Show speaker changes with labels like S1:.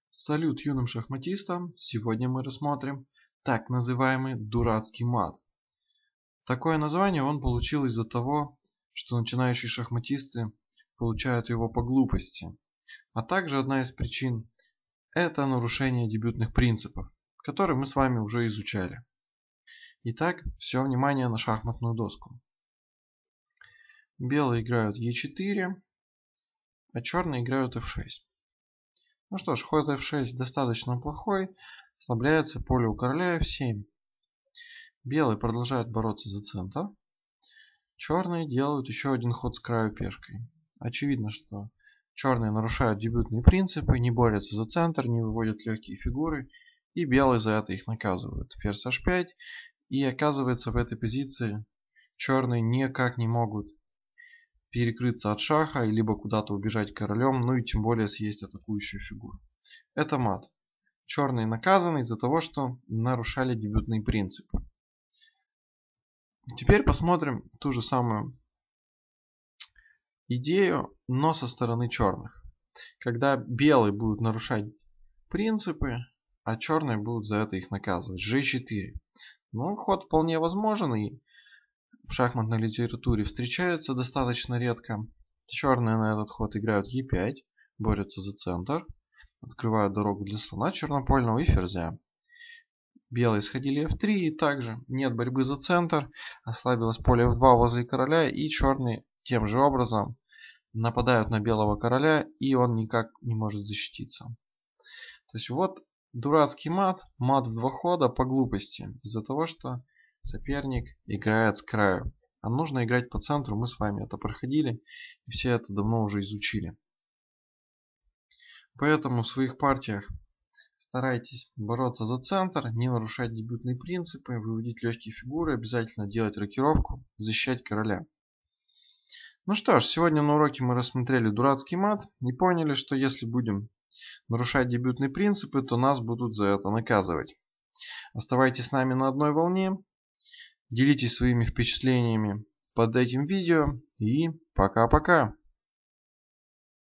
S1: Салют юным шахматистам! Сегодня мы рассмотрим так называемый дурацкий мат. Такое название он получил из-за того, что начинающие шахматисты получают его по глупости. А также одна из причин – это нарушение дебютных принципов, которые мы с вами уже изучали. Итак, все внимание на шахматную доску. Белые играют Е4, а черные играют F6. Ну что ж, ход F6 достаточно плохой, ослабляется поле у короля F7. Белые продолжают бороться за центр. Черные делают еще один ход с краю пешкой. Очевидно, что черные нарушают дебютные принципы, не борются за центр, не выводят легкие фигуры, и белые за это их наказывают. Ферзь H5, и оказывается в этой позиции черные никак не могут перекрыться от шаха, либо куда-то убежать королем, ну и тем более съесть атакующую фигуру. Это мат. Черные наказаны из-за того, что нарушали дебютные принципы. Теперь посмотрим ту же самую идею, но со стороны черных. Когда белые будут нарушать принципы, а черные будут за это их наказывать. G4. Ну, ход вполне возможен и в шахматной литературе встречается достаточно редко. Черные на этот ход играют E5, борются за центр, открывают дорогу для слона чернопольного и ферзя. Белые сходили F3 и также нет борьбы за центр, ослабилось поле F2 возле короля, и черные тем же образом нападают на белого короля, и он никак не может защититься. То есть вот дурацкий мат, мат в два хода по глупости, из-за того, что соперник играет с краю. А нужно играть по центру, мы с вами это проходили, и все это давно уже изучили. Поэтому в своих партиях старайтесь бороться за центр, не нарушать дебютные принципы, выводить легкие фигуры, обязательно делать рокировку, защищать короля. Ну что ж, сегодня на уроке мы рассмотрели дурацкий мат и поняли, что если будем нарушать дебютные принципы, то нас будут за это наказывать. Оставайтесь с нами на одной волне, делитесь своими впечатлениями под этим видео и пока-пока!